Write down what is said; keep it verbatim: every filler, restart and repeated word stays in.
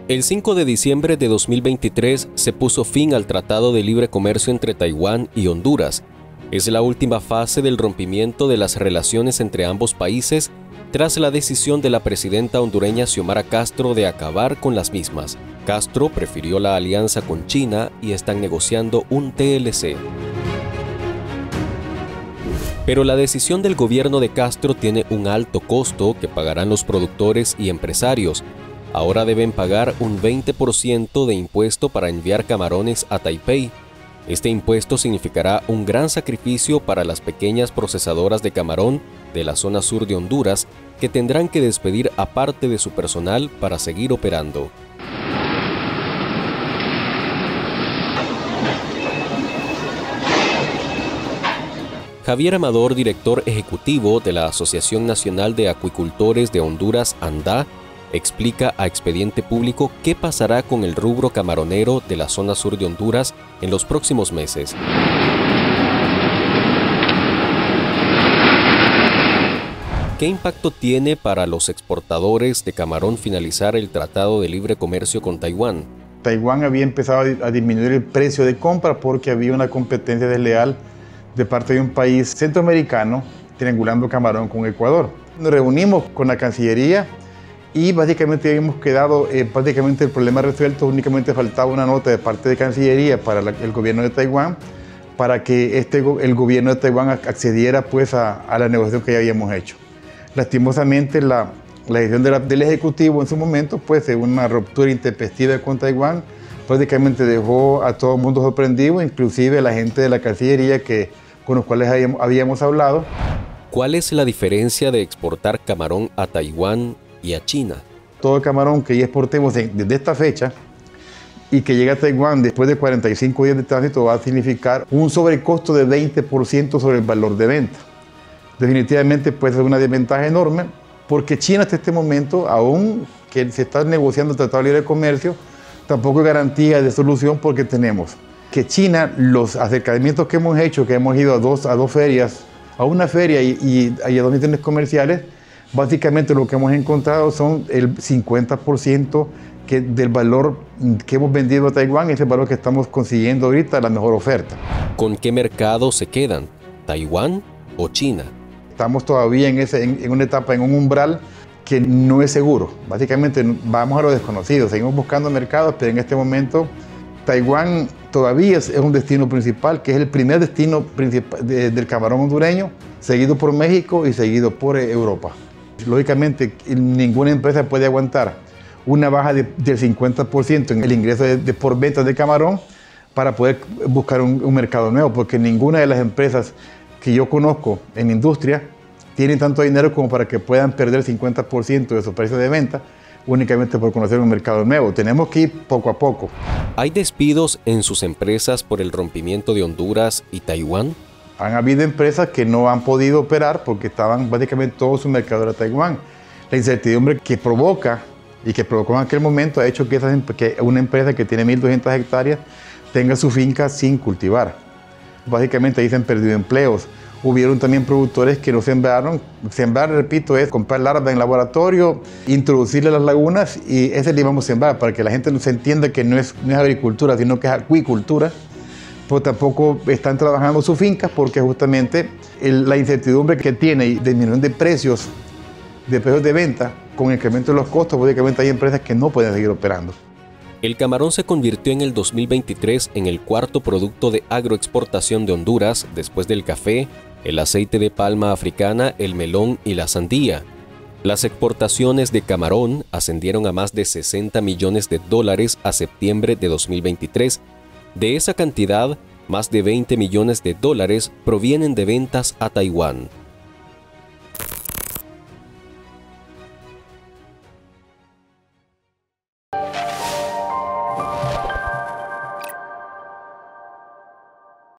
El cinco de diciembre de dos mil veintitrés se puso fin al Tratado de Libre Comercio entre Taiwán y Honduras. Es la última fase del rompimiento de las relaciones entre ambos países tras la decisión de la presidenta hondureña Xiomara Castro de acabar con las mismas. Castro prefirió la alianza con China y están negociando un T L C. Pero la decisión del gobierno de Castro tiene un alto costo que pagarán los productores y empresarios. Ahora deben pagar un veinte por ciento de impuesto para enviar camarones a Taipei. Este impuesto significará un gran sacrificio para las pequeñas procesadoras de camarón de la zona sur de Honduras, que tendrán que despedir a parte de su personal para seguir operando. Javier Amador, director ejecutivo de la Asociación Nacional de Acuicultores de Honduras, ANDA, explica a Expediente Público qué pasará con el rubro camaronero de la zona sur de Honduras en los próximos meses. ¿Qué impacto tiene para los exportadores de camarón finalizar el Tratado de Libre Comercio con Taiwán? Taiwán había empezado a disminuir el precio de compra porque había una competencia desleal de parte de un país centroamericano triangulando camarón con Ecuador. Nos reunimos con la Cancillería y básicamente habíamos quedado eh, prácticamente el problema resuelto. Únicamente faltaba una nota de parte de Cancillería para la, el gobierno de Taiwán para que este, el gobierno de Taiwán accediera pues, a, a la negociación que ya habíamos hecho. Lastimosamente, la, la decisión de la, del Ejecutivo en su momento, pues, de una ruptura intempestiva con Taiwán, prácticamente dejó a todo el mundo sorprendido, inclusive a la gente de la Cancillería que, con los cuales habíamos, habíamos hablado. ¿Cuál es la diferencia de exportar camarón a Taiwán y a China? Todo el camarón que ya exportemos desde esta fecha y que llega a Taiwán después de cuarenta y cinco días de tránsito va a significar un sobrecosto de veinte por ciento sobre el valor de venta. Definitivamente puede ser una desventaja enorme porque China hasta este momento, aún que se está negociando el Tratado de Libre Comercio, tampoco hay garantía de solución porque tenemos que China, los acercamientos que hemos hecho, que hemos ido a dos, a dos ferias, a una feria y, y, y a dos misiones comerciales, básicamente lo que hemos encontrado son el cincuenta por ciento que del valor que hemos vendido a Taiwán, es el valor que estamos consiguiendo ahorita, la mejor oferta. ¿Con qué mercado se quedan? ¿Taiwán o China? Estamos todavía en, ese, en, en una etapa, en un umbral que no es seguro. Básicamente vamos a lo desconocido, seguimos buscando mercados, pero en este momento Taiwán todavía es, es un destino principal, que es el primer destino principal de, del camarón hondureño, seguido por México y seguido por eh, Europa. Lógicamente, ninguna empresa puede aguantar una baja de, del cincuenta por ciento en el ingreso de, de por ventas de camarón para poder buscar un, un mercado nuevo, porque ninguna de las empresas que yo conozco en industria tienen tanto dinero como para que puedan perder el cincuenta por ciento de su precio de venta únicamente por conocer un mercado nuevo. Tenemos que ir poco a poco. ¿Hay despidos en sus empresas por el rompimiento de Honduras y Taiwán? Han habido empresas que no han podido operar porque estaban básicamente todo su mercado era Taiwán. La incertidumbre que provoca y que provocó en aquel momento ha hecho que, esas, que una empresa que tiene mil doscientas hectáreas tenga su finca sin cultivar. Básicamente ahí se han perdido empleos. Hubieron también productores que no sembraron. Sembrar, repito, es comprar larvas en laboratorio, introducirle las lagunas y ese le íbamos a sembrar para que la gente se entienda que no es, no es agricultura, sino que es acuicultura. Pues tampoco están trabajando sus fincas porque justamente el, la incertidumbre que tiene y disminución de precios, de precios de venta, con el incremento de los costos, básicamente hay empresas que no pueden seguir operando. El camarón se convirtió en el dos mil veintitrés en el cuarto producto de agroexportación de Honduras después del café, el aceite de palma africana, el melón y la sandía. Las exportaciones de camarón ascendieron a más de sesenta millones de dólares a septiembre de dos mil veintitrés. De esa cantidad, más de veinte millones de dólares provienen de ventas a Taiwán.